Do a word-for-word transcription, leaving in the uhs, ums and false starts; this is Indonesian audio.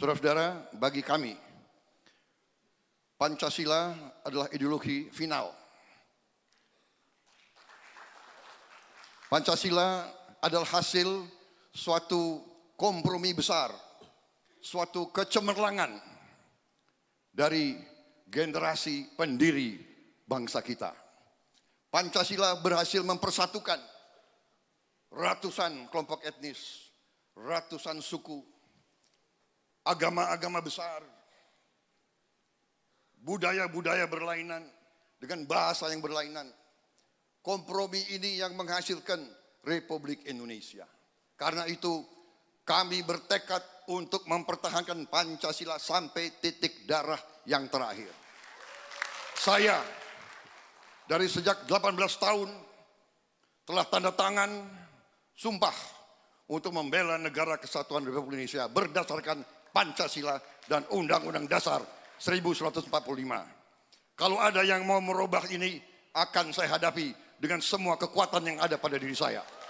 Saudara-saudara, bagi kami, Pancasila adalah ideologi final. Pancasila adalah hasil suatu kompromi besar, suatu kecemerlangan dari generasi pendiri bangsa kita. Pancasila berhasil mempersatukan ratusan kelompok etnis, ratusan suku, agama-agama besar, budaya-budaya berlainan dengan bahasa yang berlainan. Kompromi ini yang menghasilkan Republik Indonesia. Karena itu kami bertekad untuk mempertahankan Pancasila sampai titik darah yang terakhir. Saya dari sejak delapan belas tahun telah tanda tangan sumpah untuk membela negara kesatuan Republik Indonesia berdasarkan Pancasila dan Undang-Undang Dasar seribu sembilan ratus empat puluh lima. Kalau ada yang mau merubah ini, akan saya hadapi dengan semua kekuatan yang ada pada diri saya.